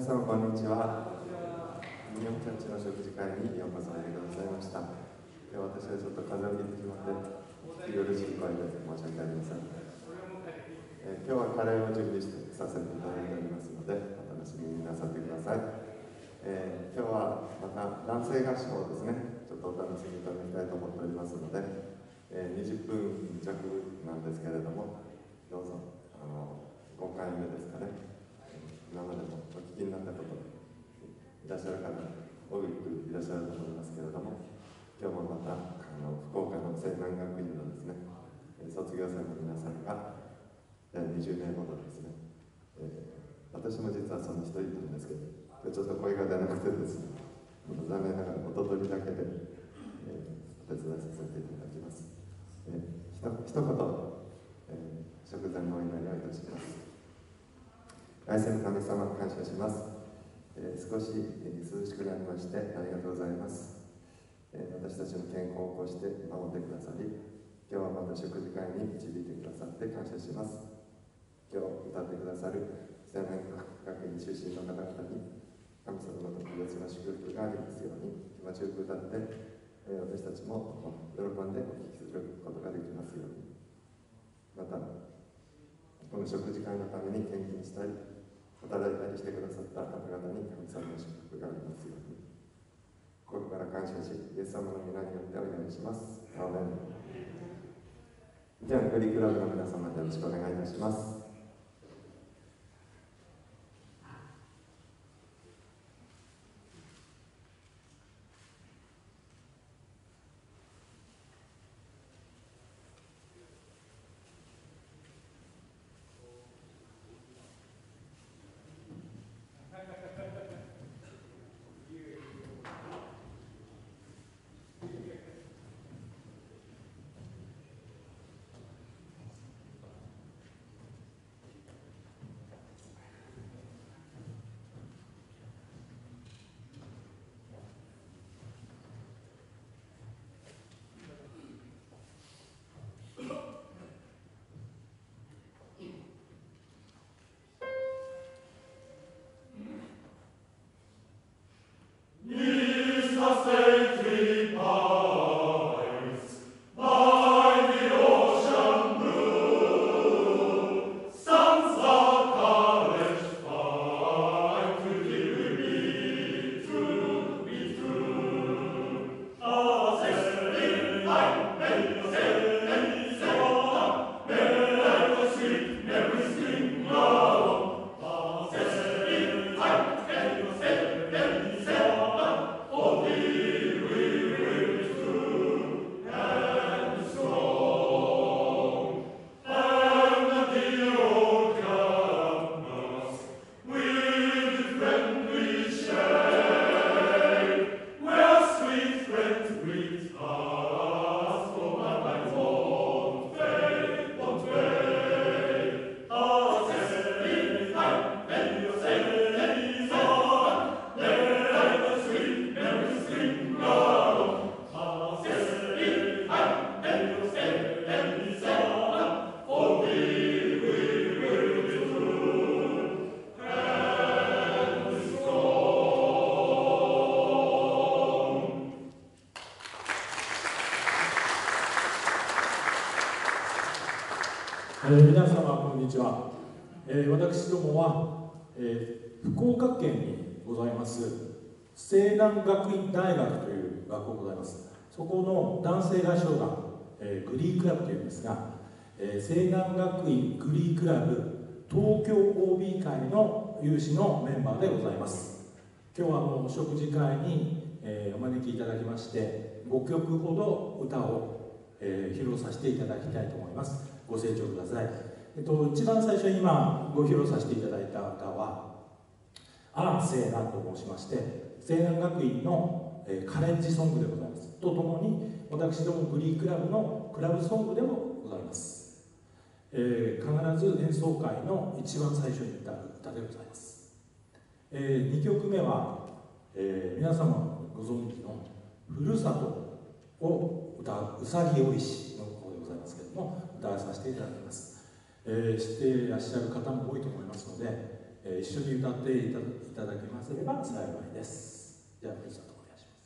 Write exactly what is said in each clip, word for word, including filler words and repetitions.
皆様こんにちは。日本チャッチの食事会にようこそありがとうございました。今日私はちょっと風邪をひいてしまって聞き苦しい声で申し訳ありません。えー、今日はカレーを準備してさせていただいておりますのでお楽しみになさってください。えー、今日はまた男性合唱をですねちょっとお楽しみいただきたいと思っておりますので、えー、にじゅっぷん弱なんですけれどもどうぞあのごかいめですかね、今までもお聞きになったこといらっしゃる方多くいらっしゃると思いますけれども、今日もまたあの福岡の西南学院のですね卒業生の皆さんがにじゅうめいほどですね、えー、私も実はその一人なんですけど今日ちょっと声が出なくてですね残念ながら音取りだけで、えー、お手伝いさせていただきます。えー、ひと一言、えー、食前のお祈りをいたします。愛する神様、感謝します。えー、少し、えー、涼しくなりましてありがとうございます。えー、私たちの健康を起こして守ってくださり、今日はまた食事会に導いてくださって感謝します。今日歌ってくださる青年学院出身の方々に神様の特別な祝福がありますように気持ちよく歌って、えー、私たちも喜んでお聴きすることができますように、またこの食事会のために献金したり働いたりしてくださった方々に神様の祝福がありますように心から感謝しイエス様の皆によってお願いします。アーメン。ではグリークラブの皆様よろしくお願いいたします。 えー、皆様こんにちは。えー、私どもは、えー、福岡県にございます西南学院大学という学校ございます。そこの男性合唱団、えー、グリークラブというんですが、えー、西南学院グリークラブ東京 オービー 会の有志のメンバーでございます。今日はもう食事会に、えー、お招きいただきましてごきょくほど歌を、えー、披露させていただきたいと思います。ご清聴ください。えっと、一番最初に今ご披露させていただいた歌は「アー西南」と申しまして西南学院の、えー、カレッジソングでございます。とともに私どもグリークラブのクラブソングでもございます。えー、必ず演奏会の一番最初に歌う歌でございます。えー、にきょくめは、えー、皆様ご存知の「ふるさと」を歌ううさぎおいしの方でございますけれども歌わさせていただきます。えー、知っていらっしゃる方も多いと思いますので、 えー、一緒に歌っていただけますれば幸いです。じゃあ、プレゼントお願いします。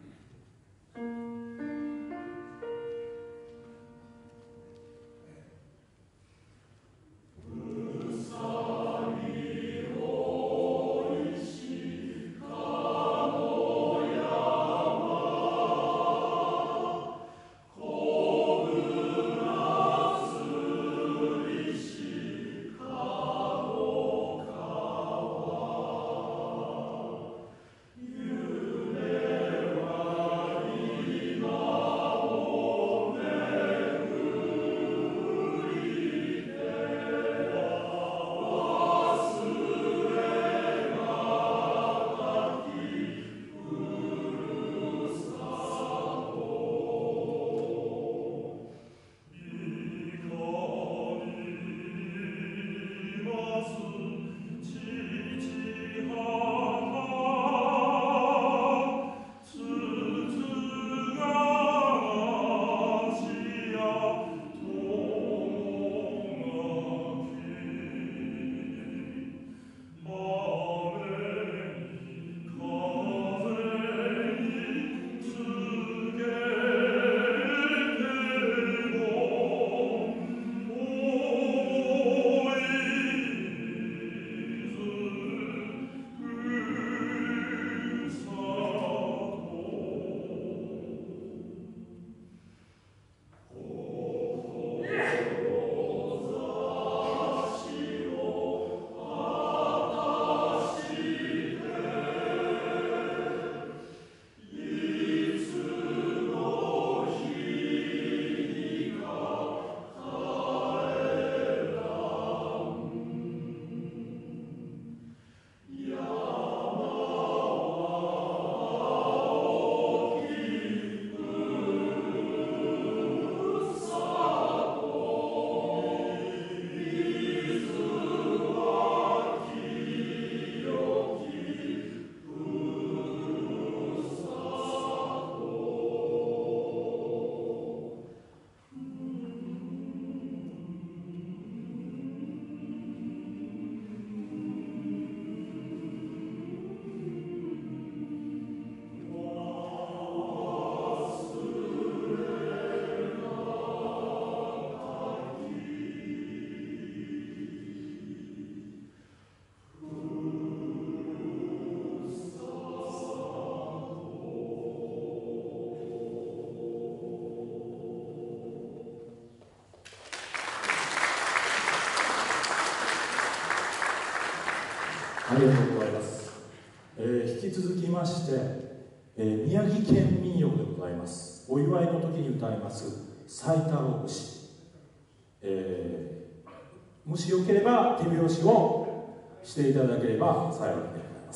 ありがとうございます。えー、引き続きまして、えー、宮城県民謡でございます。お祝いの時に歌います「最太郎節」、えー、もしよければ手拍子をしていただければ幸いでございます。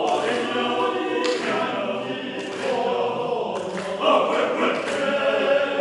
Oh,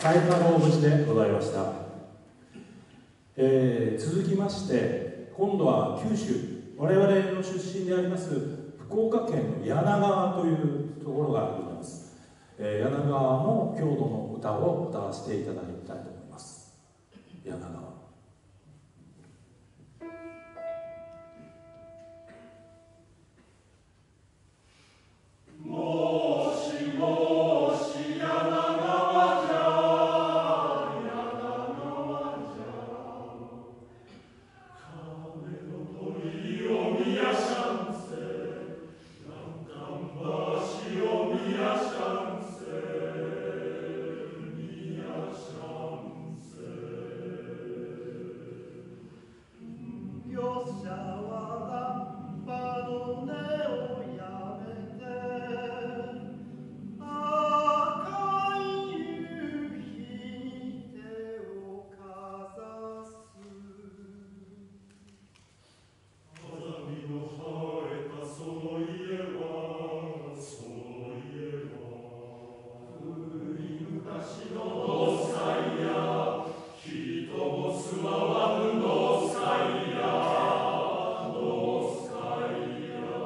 海太郎節でございました。えー、続きまして今度は九州、我々の出身であります福岡県の柳川というところがございます。えー、柳川の郷土の歌を歌わせていただきたいと思います。柳川。 もしもし柳川じゃ柳川じゃ鐘の鳥を見やしゃんせ欄干橋を見やしゃんせ見やしゃんせ業者はラッパの音をやめて赤い夕日に手をかざす風見の生えたその家はその家は古い昔の農祭や人も住まわぬ農祭や農祭や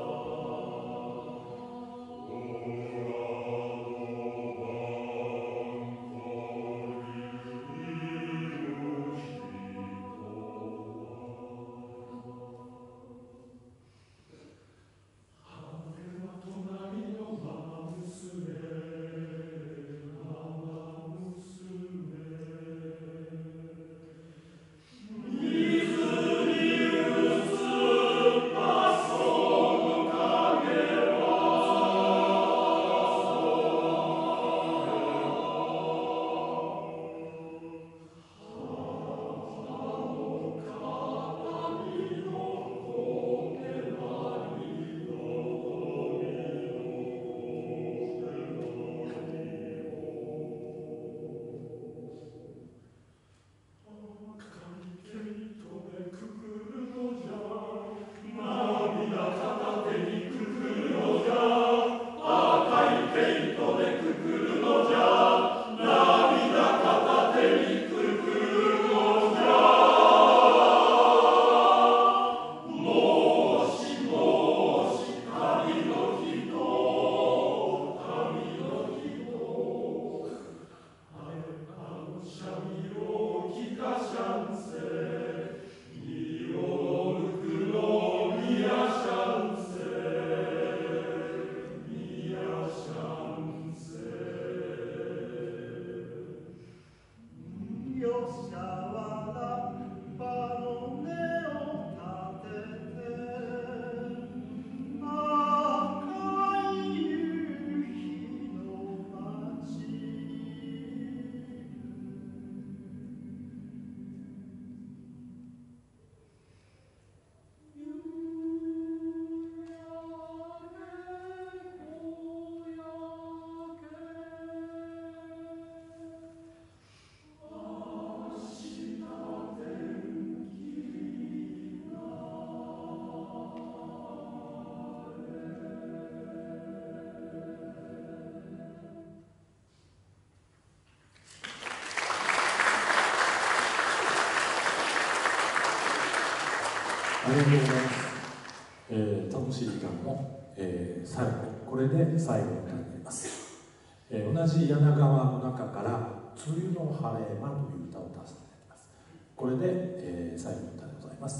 ありがとうございます。えー、楽しい時間の、えー、最後、これで最後の歌になります。えー、同じ柳川の中から「梅雨の晴れ間」という歌を歌わせていただきます。これで、えー、最後の歌でございます。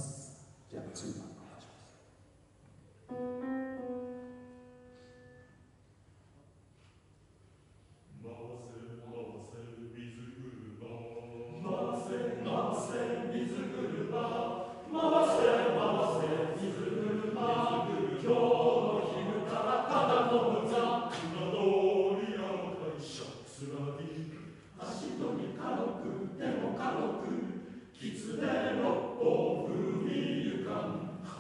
じゃあ、梅雨のお願いします。 きつねのお踏みゆかん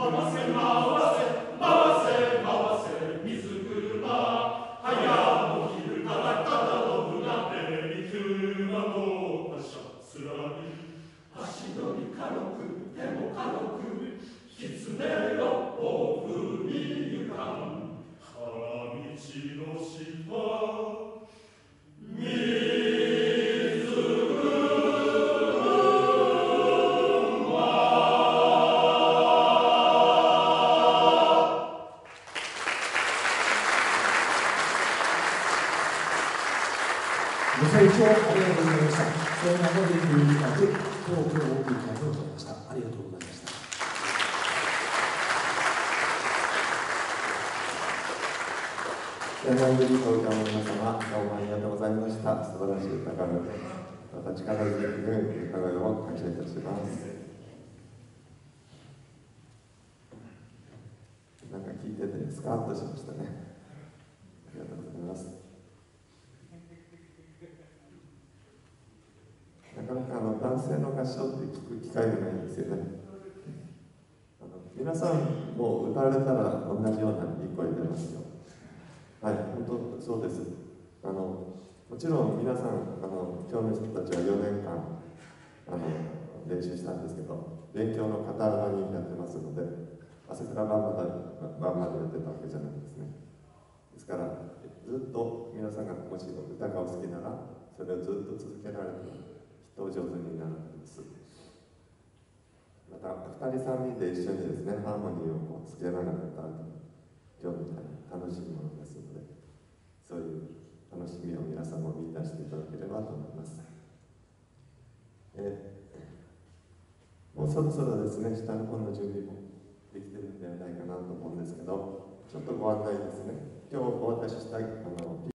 ご清聴ありがとうございました。聖南の電流理学、東京オープン会でございました。ありがとうございました。 聖南組東京の皆様、どうもありがとうございました。素晴らしい歌声で、また力強い歌声を感謝いたします。なんか聞いててスカッとしましたね。ありがとうございます。なかなかあの男性の合唱って聞く機会がないんですよね。あの皆さんも歌われたら同じようないい声出ますよ。はい、本当そうです。あのもちろん皆さんあの今日の人たちはよねんかんあの練習したんですけど、勉強の傍らにやってますので、朝から晩まで晩までやってたわけじゃないんですね。ですからずっと皆さんがもし歌がお好きならそれをずっと続けられると上手になるんです。またふたりさんにんで一緒にですねハーモニーをこうつけながら歌うと今日みたいに楽しいものですので、そういう楽しみを皆さんも見出していただければと思います。えー、もうそろそろですね下の方の準備もできてるんではないかなと思うんですけど、ちょっとご案内ですね。今日お渡ししたいあの